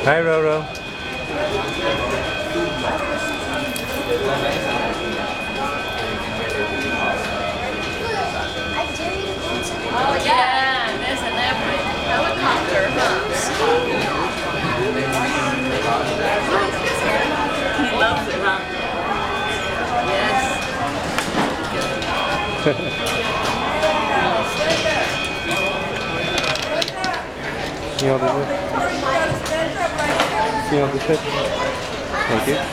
Hi, Roro. Oh yeah, there's an helicopter, huh? He loves it, huh? Yes. See all the good? See all the good? Thank you.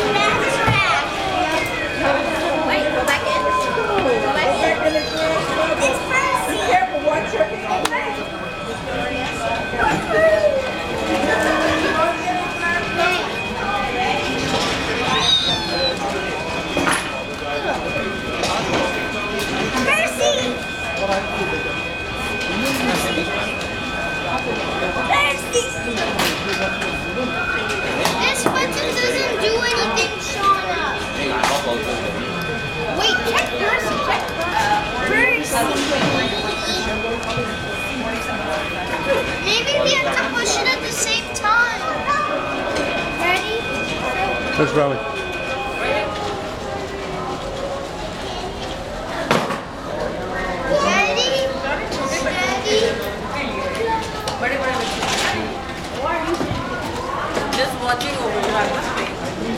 Wait, go back in. Go back in. It's Percy. Be careful, watch your hand. This button doesn't do anything, Shauna. Wait, check Percy, check Percy. Maybe we have to push it at the same time. Ready? Where's Rowan? Ready? Just watching over you have to speak.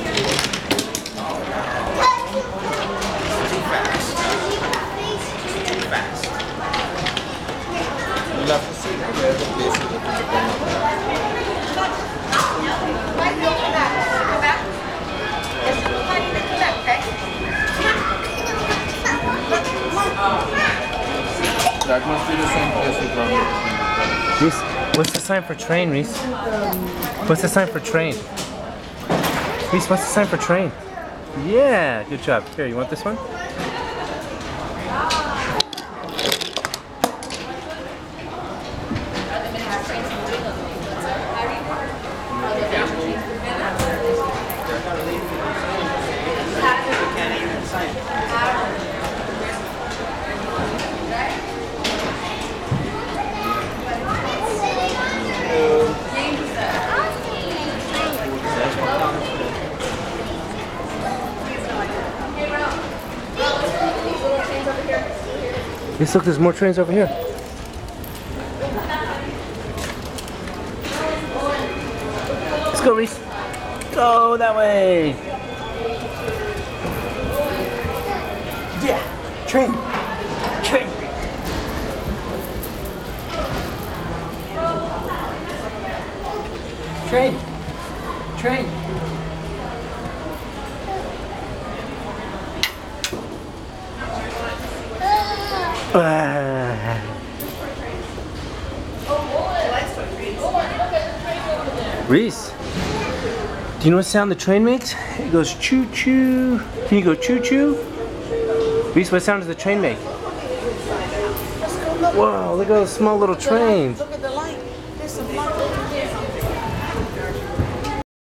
You'll have to see where the place is open to come. That must be the same place we probably. Reese, what's the sign for train, Reese? What's the sign for train? Reese, what's the sign for train? Yeah, good job. Here, you want this one? Reese, look, there's more trains over here. Let's go, Reese. Go that way. Yeah, train. Train. Train. Train. Reese, do you know what sound the train makes? It goes choo choo. Can you go choo choo? Reese, what sound does the train make? Whoa, look at those small little trains. Look at the